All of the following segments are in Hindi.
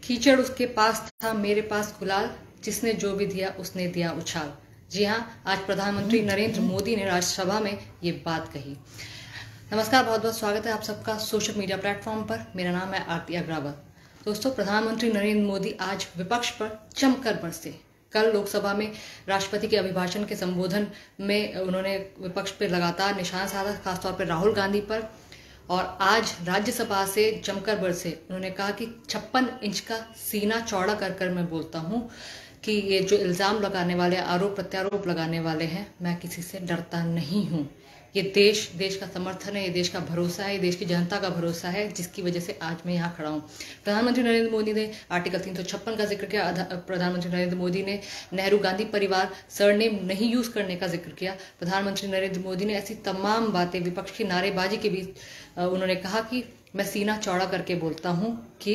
कीचड़ उसके पास था, मेरे पास गुलाल, जिसने जो भी दिया उसने दिया उछाल। जी हाँ, आज प्रधानमंत्री नरेंद्र मोदी ने राज्यसभा में ये बात कही। नमस्कार, बहुत बहुत स्वागत है आप सबका सोशल मीडिया प्लेटफॉर्म पर। मेरा नाम है आरती अग्रवाल। दोस्तों, प्रधानमंत्री नरेंद्र मोदी आज विपक्ष पर जमकर बरसे। कल लोकसभा में राष्ट्रपति के अभिभाषण के संबोधन में उन्होंने विपक्ष पर लगातार निशाना साधा, खासतौर पर राहुल गांधी पर। और आज राज्यसभा से जमकर बरसे। उन्होंने कहा कि 56 इंच का सीना चौड़ा कर मैं बोलता हूं कि ये जो इल्जाम लगाने वाले, आरोप प्रत्यारोप लगाने वाले हैं, मैं किसी से डरता नहीं हूं। ये देश का समर्थन है, ये देश का भरोसा है, ये देश की जनता का भरोसा है, जिसकी वजह से आज मैं यहाँ खड़ा हूँ। प्रधानमंत्री नरेंद्र मोदी ने आर्टिकल 356 का जिक्र किया। प्रधानमंत्री नरेंद्र मोदी ने नेहरू गांधी परिवार सरनेम नहीं यूज करने का जिक्र किया। प्रधानमंत्री नरेंद्र मोदी ने ऐसी तमाम बातें, विपक्ष की नारेबाजी के बीच उन्होंने कहा कि मैं सीना चौड़ा करके बोलता हूँ कि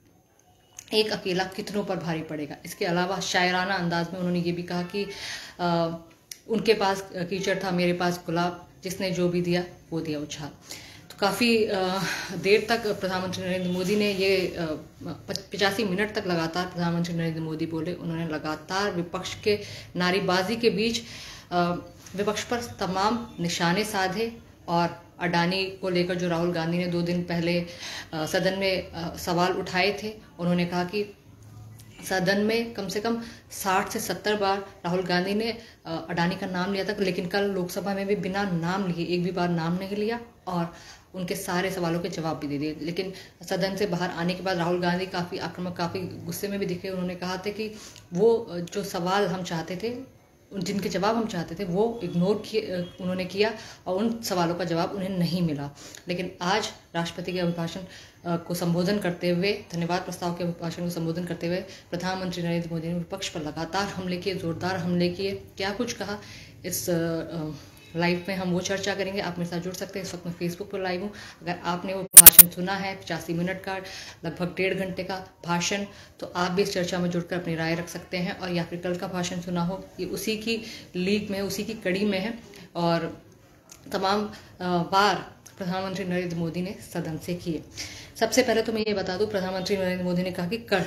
एक अकेला कितनों पर भारी पड़ेगा। इसके अलावा शायराना अंदाज में उन्होंने ये भी कहा कि उनके पास कीचड़ था, मेरे पास गुलाब, जिसने जो भी दिया वो दिया उछाल। तो काफ़ी देर तक प्रधानमंत्री नरेंद्र मोदी ने ये 85 मिनट तक लगातार प्रधानमंत्री नरेंद्र मोदी बोले। उन्होंने लगातार विपक्ष के नारेबाजी के बीच विपक्ष पर तमाम निशाने साधे। और अडानी को लेकर जो राहुल गांधी ने 2 दिन पहले सदन में सवाल उठाए थे, उन्होंने कहा कि सदन में कम से कम 60 से 70 बार राहुल गांधी ने अडानी का नाम लिया था, लेकिन कल लोकसभा में भी बिना नाम लिए एक भी बार नाम नहीं लिया और उनके सारे सवालों के जवाब भी दे दिए। लेकिन सदन से बाहर आने के बाद राहुल गांधी काफ़ी आक्रामक, काफ़ी गुस्से में भी दिखे। उन्होंने कहा था कि वो जो सवाल हम चाहते थे, जिनके जवाब हम चाहते थे, वो इग्नोर उन्होंने किया और उन सवालों का जवाब उन्हें नहीं मिला। लेकिन आज राष्ट्रपति के अभिभाषण को संबोधन करते हुए, धन्यवाद प्रस्ताव के अभिभाषण को संबोधन करते हुए प्रधानमंत्री नरेंद्र मोदी ने विपक्ष पर लगातार हमले किए, जोरदार हमले किए। क्या कुछ कहा, इस लाइव में हम वो चर्चा करेंगे। आप मेरे साथ जुड़ सकते हैं। इस वक्त मैं फेसबुक पर लाइव हूँ। अगर आपने वो भाषण सुना है, 85 मिनट का, लगभग 1.5 घंटे का भाषण, तो आप भी इस चर्चा में जुड़कर अपनी राय रख सकते हैं। और या फिर कल का भाषण सुना हो, ये उसी की लीग में, उसी की कड़ी में है। और तमाम बार प्रधानमंत्री नरेंद्र मोदी ने सदन से किए। सबसे पहले तो मैं ये बता दूं, प्रधानमंत्री नरेंद्र मोदी ने कहा कि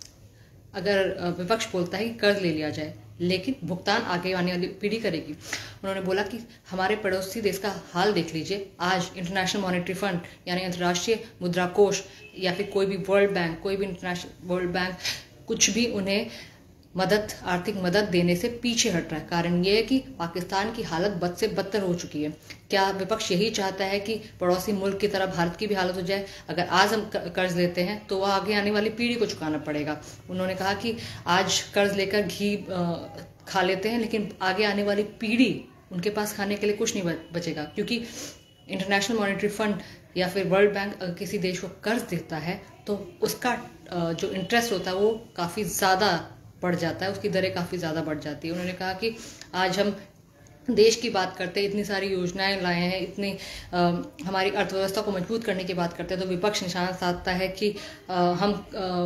अगर विपक्ष बोलता है कि कर्ज ले लिया जाए, लेकिन भुगतान आगे आने वाली पीढ़ी करेगी। उन्होंने बोला कि हमारे पड़ोसी देश का हाल देख लीजिए। आज इंटरनेशनल मॉनेटरी फंड यानी अंतर्राष्ट्रीय मुद्रा कोष या फिर कोई भी वर्ल्ड बैंक, कोई भी इंटरनेशनल वर्ल्ड बैंक कुछ भी उन्हें आर्थिक मदद देने से पीछे हट रहा है। कारण ये है कि पाकिस्तान की हालत बद से बदतर हो चुकी है। क्या विपक्ष यही चाहता है कि पड़ोसी मुल्क की तरह भारत की भी हालत हो जाए? अगर आज हम कर्ज लेते हैं तो वह आगे आने वाली पीढ़ी को चुकाना पड़ेगा। उन्होंने कहा कि आज कर्ज लेकर घी खा लेते हैं, लेकिन आगे आने वाली पीढ़ी, उनके पास खाने के लिए कुछ नहीं बचेगा। क्योंकि इंटरनेशनल मॉनेटरी फंड या फिर वर्ल्ड बैंक अगर किसी देश को कर्ज देता है तो उसका जो इंटरेस्ट होता है वो काफ़ी ज़्यादा बढ़ जाता है, उसकी दरें काफ़ी ज़्यादा बढ़ जाती है। उन्होंने कहा कि आज हम देश की बात करते हैं, इतनी सारी योजनाएं लाए हैं, इतनी हमारी अर्थव्यवस्था को मजबूत करने की बात करते हैं, तो विपक्ष निशाना साधता है कि हम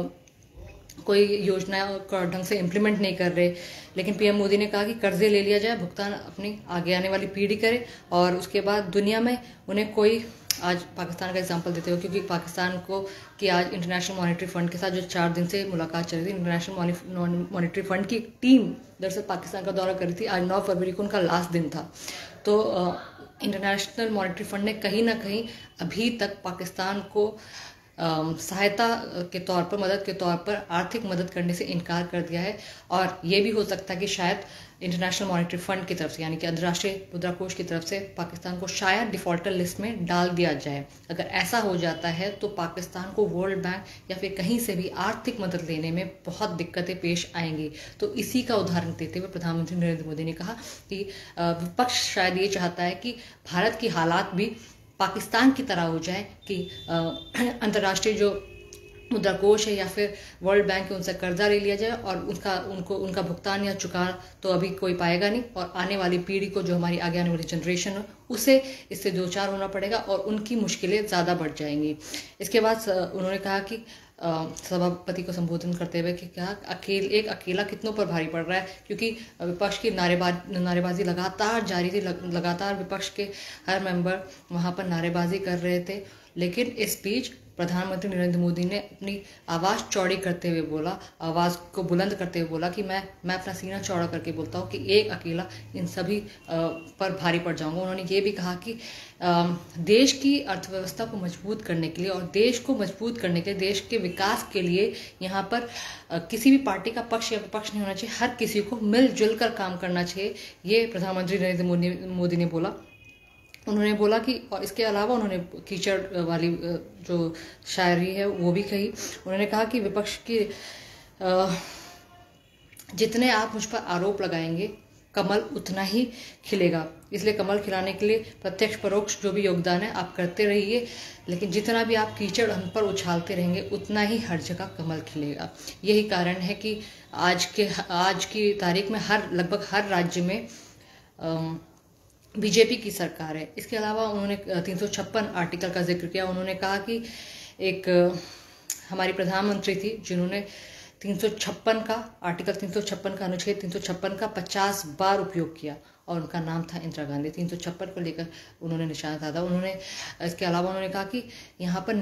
कोई योजना का ढंग से इम्प्लीमेंट नहीं कर रहे। लेकिन पीएम मोदी ने कहा कि कर्जे ले लिया जाए, भुगतान अपनी आगे आने वाली पीढ़ी करे और उसके बाद दुनिया में उन्हें कोई, आज पाकिस्तान का एग्जांपल देते हो, क्योंकि पाकिस्तान को कि आज इंटरनेशनल मॉनेटरी फंड के साथ जो 4 दिन से मुलाकात चल रही थी, इंटरनेशनल मॉनेटरी फंड की एक टीम दरअसल पाकिस्तान का दौरा करी थी। आज 9 फरवरी को उनका लास्ट दिन था। तो इंटरनेशनल मॉनेटरी फंड ने कहीं ना कहीं अभी तक पाकिस्तान को सहायता के तौर पर, मदद के तौर पर आर्थिक मदद करने से इनकार कर दिया है। और ये भी हो सकता है कि शायद इंटरनेशनल मॉनेटरी फंड की तरफ से, यानी कि अंतर्राष्ट्रीय मुद्रा कोष की तरफ से पाकिस्तान को शायद डिफॉल्टर लिस्ट में डाल दिया जाए। अगर ऐसा हो जाता है तो पाकिस्तान को वर्ल्ड बैंक या फिर कहीं से भी आर्थिक मदद लेने में बहुत दिक्कतें पेश आएंगी। तो इसी का उदाहरण देते हुए प्रधानमंत्री नरेंद्र मोदी ने कहा कि विपक्ष शायद ये चाहता है कि भारत की हालात भी पाकिस्तान की तरह हो जाए कि अंतर्राष्ट्रीय जो मुद्रा कोष है या फिर वर्ल्ड बैंक है, उनसे कर्जा ले लिया जाए और उनका भुगतान या चुका तो अभी कोई पाएगा नहीं, और आने वाली पीढ़ी को, जो हमारी आगे आने वाली जनरेशन है, उसे इससे 2-4 होना पड़ेगा और उनकी मुश्किलें ज़्यादा बढ़ जाएंगी। इसके बाद उन्होंने कहा कि सभापति को संबोधन करते हुए कि क्या एक अकेला कितनों पर भारी पड़ रहा है, क्योंकि विपक्ष की नारेबाजी लगातार जारी थी। लगातार विपक्ष के हर मेंबर वहां पर नारेबाजी कर रहे थे। लेकिन इस बीच प्रधानमंत्री नरेंद्र मोदी ने अपनी आवाज़ चौड़ी करते हुए बोला, आवाज़ को बुलंद करते हुए बोला कि मैं अपना सीना चौड़ा करके बोलता हूँ कि एक अकेला इन सभी पर भारी पड़ जाऊंगा। उन्होंने ये भी कहा कि देश की अर्थव्यवस्था को मजबूत करने के लिए और देश को मजबूत करने के लिए, देश के विकास के लिए यहाँ पर किसी भी पार्टी का पक्ष या विपक्ष नहीं होना चाहिए, हर किसी को मिलजुल कर काम करना चाहिए। ये प्रधानमंत्री नरेंद्र मोदी ने बोला। उन्होंने बोला कि, और इसके अलावा उन्होंने कीचड़ वाली जो शायरी है वो भी कही। उन्होंने कहा कि विपक्ष की जितने आप मुझ पर आरोप लगाएंगे कमल उतना ही खिलेगा, इसलिए कमल खिलाने के लिए प्रत्यक्ष परोक्ष जो भी योगदान है आप करते रहिए, लेकिन जितना भी आप कीचड़ हम पर उछालते रहेंगे उतना ही हर जगह कमल खिलेगा। यही कारण है कि आज की तारीख में लगभग हर राज्य में बीजेपी की सरकार है। इसके अलावा उन्होंने 356 आर्टिकल का जिक्र किया। उन्होंने कहा कि एक हमारी प्रधानमंत्री थी जिन्होंने 356 का आर्टिकल 356 का अनुच्छेद 356 का 50 बार उपयोग किया और उनका नाम था इंदिरा गांधी। 356 को लेकर उन्होंने निशाना साधा। उन्होंने इसके अलावा उन्होंने कहा कि यहाँ पर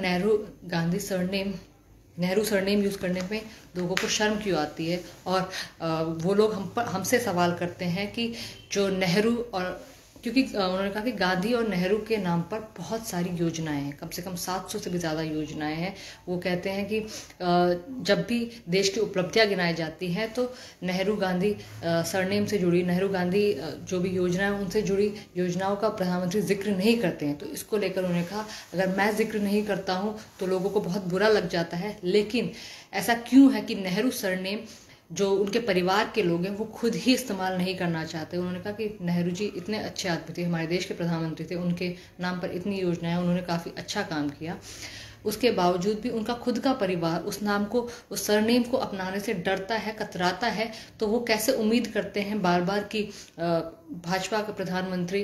नेहरू सरनेम यूज़ करने में लोगों को शर्म क्यों आती है, और वो लोग हमसे सवाल करते हैं कि जो नेहरू, और क्योंकि उन्होंने कहा कि गांधी और नेहरू के नाम पर बहुत सारी योजनाएं हैं, कम से कम 700 से भी ज़्यादा योजनाएं हैं। वो कहते हैं कि जब भी देश की उपलब्धियां गिनाई जाती हैं तो नेहरू गांधी सरनेम से जुड़ी, नेहरू गांधी जो भी योजनाएं उनसे जुड़ी योजनाओं का प्रधानमंत्री जिक्र नहीं करते हैं। तो इसको लेकर उन्होंने कहा अगर मैं जिक्र नहीं करता हूँ तो लोगों को बहुत बुरा लग जाता है, लेकिन ऐसा क्यों है कि नेहरू सरनेम जो उनके परिवार के लोग हैं वो खुद ही इस्तेमाल नहीं करना चाहते। उन्होंने कहा कि नेहरू जी इतने अच्छे आदमी थे, हमारे देश के प्रधानमंत्री थे, उनके नाम पर इतनी योजनाएं, उन्होंने काफ़ी अच्छा काम किया, उसके बावजूद भी उनका खुद का परिवार उस नाम को, उस सरनेम को अपनाने से डरता है, कतराता है। तो वो कैसे उम्मीद करते हैं बार बार कि भाजपा के प्रधानमंत्री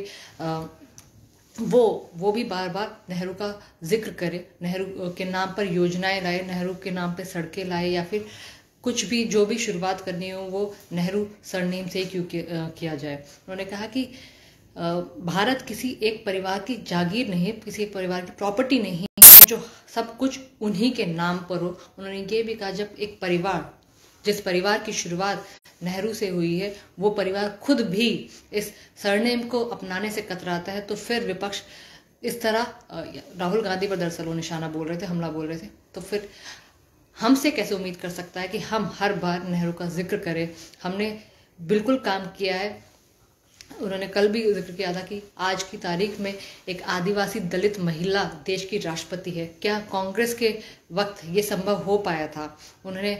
वो भी बार बार नेहरू का जिक्र करे, नेहरू के नाम पर योजनाएं लाए, नेहरू के नाम पर सड़कें लाए, या फिर कुछ भी जो भी शुरुआत करनी हो वो नेहरू सरनेम से ही क्यों किया जाए। उन्होंने कहा कि भारत किसी एक परिवार की जागीर नहीं है, किसी एक परिवार की प्रॉपर्टी नहीं है जो सब कुछ उन्हीं के नाम पर हो। उन्होंने ये भी कहा जब एक परिवार, जिस परिवार की शुरुआत नेहरू से हुई है, वो परिवार खुद भी इस सरनेम को अपनाने से कतराता है, तो फिर विपक्ष इस तरह, राहुल गांधी पर दरअसल वो निशाना बोल रहे थे, हमला बोल रहे थे, तो फिर हमसे कैसे उम्मीद कर सकता है कि हम हर बार नेहरू का जिक्र करें। हमने बिल्कुल काम किया है। उन्होंने कल भी जिक्र किया था कि आज की तारीख में एक आदिवासी दलित महिला देश की राष्ट्रपति है। क्या कांग्रेस के वक्त ये संभव हो पाया था? उन्होंने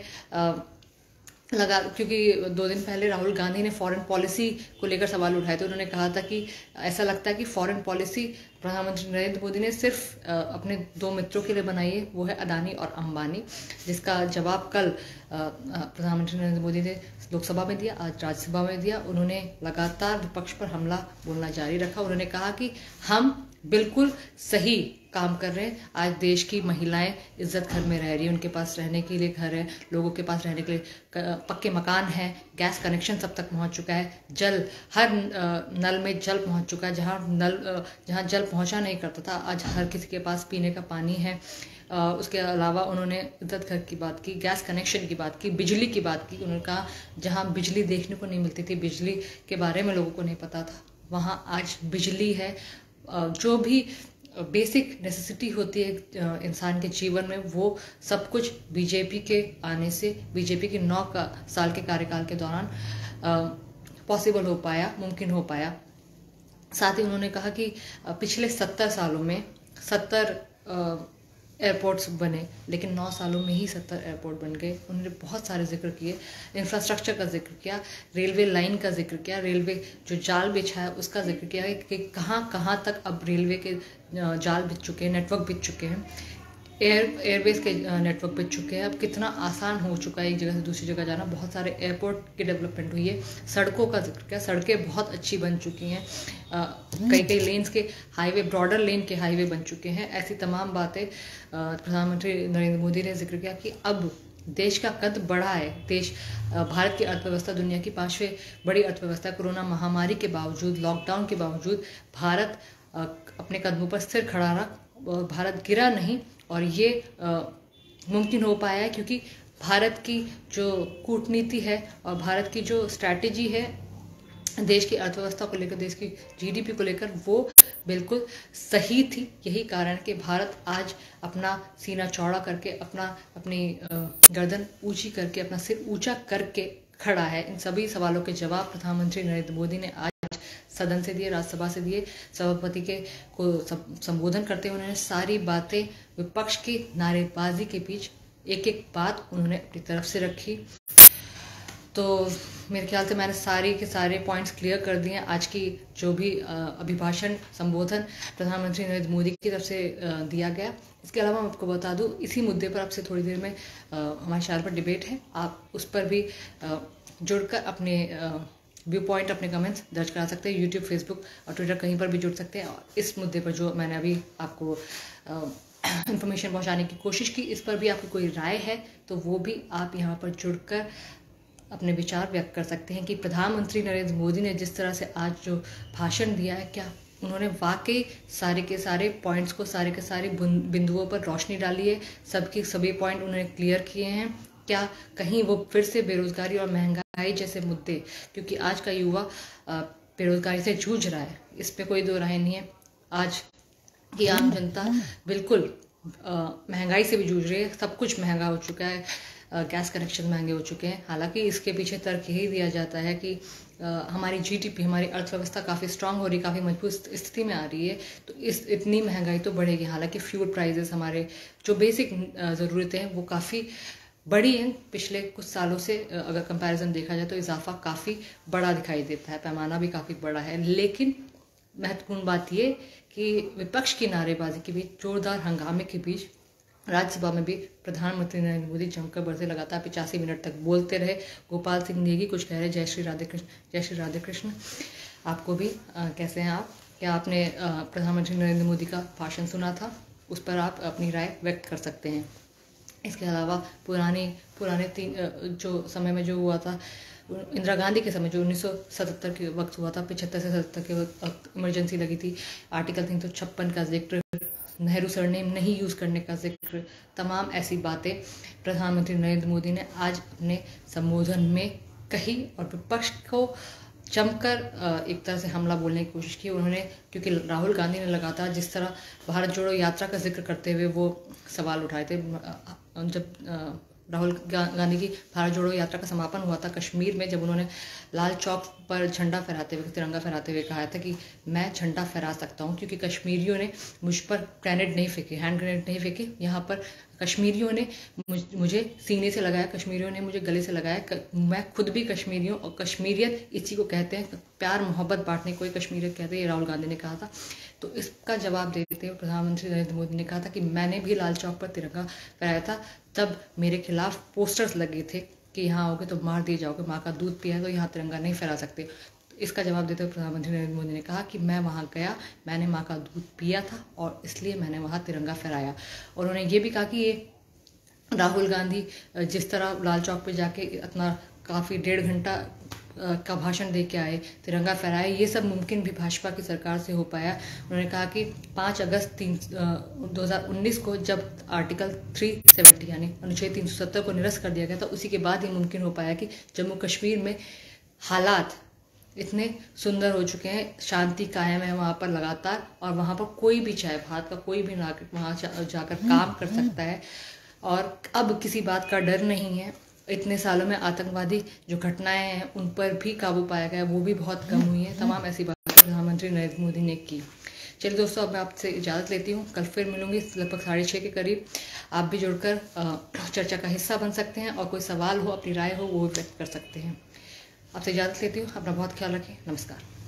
क्योंकि 2 दिन पहले राहुल गांधी ने फॉरेन पॉलिसी को लेकर सवाल उठाए थे। उन्होंने कहा था कि ऐसा लगता है कि फॉरेन पॉलिसी प्रधानमंत्री नरेंद्र मोदी ने सिर्फ अपने 2 मित्रों के लिए बनाई है, वो है अदानी और अंबानी, जिसका जवाब कल प्रधानमंत्री नरेंद्र मोदी ने लोकसभा में दिया, आज राज्यसभा में दिया। उन्होंने लगातार विपक्ष पर हमला बोलना जारी रखा। उन्होंने कहा कि हम बिल्कुल सही काम कर रहे हैं। आज देश की महिलाएं इज्जत घर में रह रही है, उनके पास रहने के लिए घर है, लोगों के पास रहने के लिए पक्के मकान हैं, गैस कनेक्शन सब तक पहुंच चुका है, जल हर नल में जल पहुंच चुका है। जहां जल पहुंचा नहीं करता था आज हर किसी के पास पीने का पानी है। उसके अलावा उन्होंने इज्जत घर की बात की, गैस कनेक्शन की बात की, बिजली की बात की। उन्होंने कहा जहां बिजली देखने को नहीं मिलती थी, बिजली के बारे में लोगों को नहीं पता था, वहां आज बिजली है। जो भी बेसिक नेसेसिटी होती है इंसान के जीवन में, वो सब कुछ बीजेपी के आने से, बीजेपी के 9 साल के कार्यकाल के दौरान पॉसिबल हो पाया, मुमकिन हो पाया। साथ ही उन्होंने कहा कि पिछले 70 सालों में 70 एयरपोर्ट्स बने, लेकिन 9 सालों में ही 70 एयरपोर्ट बन गए। उन्होंने बहुत सारे जिक्र किए, इंफ्रास्ट्रक्चर का जिक्र किया, रेलवे लाइन का जिक्र किया, रेलवे जो जाल बिछा है उसका जिक्र किया कि कहाँ कहाँ तक अब रेलवे के जाल बिछ चुके हैं, नेटवर्क बिछ चुके हैं, एयरवेज के नेटवर्क बिछ चुके हैं। अब कितना आसान हो चुका है एक जगह से दूसरी जगह जाना। बहुत सारे एयरपोर्ट की डेवलपमेंट हुई है। सड़कों का जिक्र किया, सड़कें बहुत अच्छी बन चुकी हैं, कई लेन्स के हाईवे, ब्रॉडर लेन के हाईवे बन चुके हैं। ऐसी तमाम बातें प्रधानमंत्री नरेंद्र मोदी ने जिक्र किया कि अब देश का कद बढ़ा है। भारत की अर्थव्यवस्था दुनिया की 5वीं बड़ी अर्थव्यवस्था। कोरोना महामारी के बावजूद, लॉकडाउन के बावजूद भारत अपने कदमों पर स्थिर खड़ा रहा। भारत गिरा नहीं और ये मुमकिन हो पाया है क्योंकि भारत की जो कूटनीति है और भारत की जो स्ट्रैटेजी है देश की अर्थव्यवस्था को लेकर, देश की जीडीपी को लेकर, वो बिल्कुल सही थी। यही कारण कि भारत आज अपना सीना चौड़ा करके, अपनी गर्दन ऊंची करके, अपना सिर ऊंचा करके खड़ा है। इन सभी सवालों के जवाब प्रधानमंत्री नरेंद्र मोदी ने आज सदन से दिए, राज्यसभा से दिए। सभापति के को संबोधन करते हुए उन्होंने सारी बातें, विपक्ष की नारेबाजी के बीच एक एक बात उन्होंने अपनी तरफ से रखी। तो मेरे ख्याल से मैंने सारे के सारे पॉइंट्स क्लियर कर दिए हैं। आज की जो भी अभिभाषण, संबोधन प्रधानमंत्री नरेंद्र मोदी की तरफ से दिया गया। इसके अलावा मैं आपको बता दूं, इसी मुद्दे पर आपसे थोड़ी देर में हमारे चैनल पर डिबेट है, आप उस पर भी जुड़कर अपने व्यू पॉइंट, अपने कमेंट्स दर्ज करा सकते हैं। यूट्यूब, फेसबुक और ट्विटर कहीं पर भी जुड़ सकते हैं। और इस मुद्दे पर जो मैंने अभी आपको इन्फॉर्मेशन पहुंचाने की कोशिश की, इस पर भी आपकी कोई राय है तो वो भी आप यहाँ पर जुड़कर अपने विचार व्यक्त कर सकते हैं कि प्रधानमंत्री नरेंद्र मोदी ने जिस तरह से आज जो भाषण दिया है, क्या उन्होंने वाकई सारे के सारे पॉइंट्स को, सारे के सारे बिंदुओं पर रोशनी डाली है, सबके सभी पॉइंट उन्होंने क्लियर किए हैं? क्या कहीं वो फिर से बेरोजगारी और महंगाई जैसे मुद्दे, क्योंकि आज का युवा बेरोजगारी से जूझ रहा है, इस पे कोई दो राय नहीं है। आज की आम जनता बिल्कुल महंगाई से भी जूझ रही है। सब कुछ महंगा हो चुका है, गैस कनेक्शन महंगे हो चुके हैं। हालांकि इसके पीछे तर्क यही दिया जाता है कि हमारी जीडीपी, हमारी अर्थव्यवस्था काफ़ी स्ट्रांग हो रही है, काफ़ी मजबूत स्थिति में आ रही है, तो इतनी महंगाई तो बढ़ेगी। हालांकि फ्यूल प्राइजेस, हमारे जो बेसिक ज़रूरतें हैं वो काफ़ी बड़ी हैं पिछले कुछ सालों से। अगर कंपैरिजन देखा जाए तो इजाफा काफ़ी बड़ा दिखाई देता है, पैमाना भी काफ़ी बड़ा है। लेकिन महत्वपूर्ण बात ये कि विपक्ष की नारेबाजी के बीच, जोरदार हंगामे के बीच राज्यसभा में भी प्रधानमंत्री नरेंद्र मोदी जमकर बरसे, लगातार 85 मिनट तक बोलते रहे। गोपाल सिंह नेगी कुछ कह रहे, जय श्री राधे कृष्ण, जय श्री राधे कृष्ण। आपको भी कैसे हैं आप? क्या आपने प्रधानमंत्री नरेंद्र मोदी का भाषण सुना था? उस पर आप अपनी राय व्यक्त कर सकते हैं। इसके अलावा पुराने जो समय में जो हुआ था, इंदिरा गांधी के समय जो 1977 के वक्त हुआ था, 75 से 77 के वक्त इमरजेंसी लगी थी, आर्टिकल 356 का जिक्र, नेहरू सरनेम नहीं यूज़ करने का जिक्र, तमाम ऐसी बातें प्रधानमंत्री नरेंद्र मोदी ने आज अपने संबोधन में कही और विपक्ष को जमकर एक तरह से हमला बोलने की कोशिश की उन्होंने। क्योंकि राहुल गांधी ने लगातार जिस तरह भारत जोड़ो यात्रा का जिक्र करते हुए वो सवाल उठाए थे, जब राहुल गांधी की भारत जोड़ो यात्रा का समापन हुआ था कश्मीर में, जब उन्होंने लाल चौक पर झंडा फहराते हुए, तिरंगा फहराते हुए कहा था कि मैं झंडा फहरा सकता हूं, क्योंकि कश्मीरियों ने मुझ पर ग्रेनेड नहीं फेंके, हैंड ग्रेनेड नहीं फेंके, यहाँ पर कश्मीरियों ने मुझे सीने से लगाया, कश्मीरियों ने मुझे गले से लगाया। मैं खुद भी कश्मीरी हूँ और कश्मीरियत इसी को कहते हैं, प्यार मोहब्बत बांटने को कश्मीरियत कहते हैं, ये राहुल गांधी ने कहा था। तो इसका जवाब देते हुए प्रधानमंत्री नरेंद्र मोदी ने कहा था कि मैंने भी लाल चौक पर तिरंगा फहराया था, तब मेरे खिलाफ पोस्टर्स लगे थे कि यहाँ आओगे तो मार दिए जाओगे, माँ का दूध पिया है तो यहाँ तिरंगा नहीं फहरा सकते। इसका जवाब देते हुए प्रधानमंत्री नरेंद्र मोदी ने कहा कि मैं वहाँ गया, मैंने माँ का दूध पिया था और इसलिए मैंने वहाँ तिरंगा फहराया। और उन्होंने ये भी कहा कि ये राहुल गांधी जिस तरह लाल चौक पे जाके इतना काफ़ी 1.5 घंटा का भाषण दे के आए, तिरंगा फहराए, ये सब मुमकिन भी भाजपा की सरकार से हो पाया। उन्होंने कहा कि 5 अगस्त 2019 को जब आर्टिकल 370 यानी अनुच्छेद 370 को निरस्त कर दिया गया था, उसी के बाद ही मुमकिन हो पाया कि जम्मू कश्मीर में हालात इतने सुंदर हो चुके हैं, शांति कायम है वहाँ पर लगातार, और वहाँ पर कोई भी चाहे भारत का कोई भी नागरिक वहाँ जाकर काम कर सकता है और अब किसी बात का डर नहीं है। इतने सालों में आतंकवादी जो घटनाएं हैं उन पर भी काबू पाया गया, वो भी बहुत कम हुई है। तमाम ऐसी बातें प्रधानमंत्री नरेंद्र मोदी ने की। चलिए दोस्तों, अब मैं आपसे इजाज़त लेती हूँ, कल फिर मिलूंगी लगभग 6:30 के करीब। आप भी जुड़कर चर्चा का हिस्सा बन सकते हैं और कोई सवाल हो, अपनी राय हो, वो भी व्यक्त कर सकते हैं। आपसे इजाज़त लेती हूँ, अपना बहुत ख्याल रखें, नमस्कार।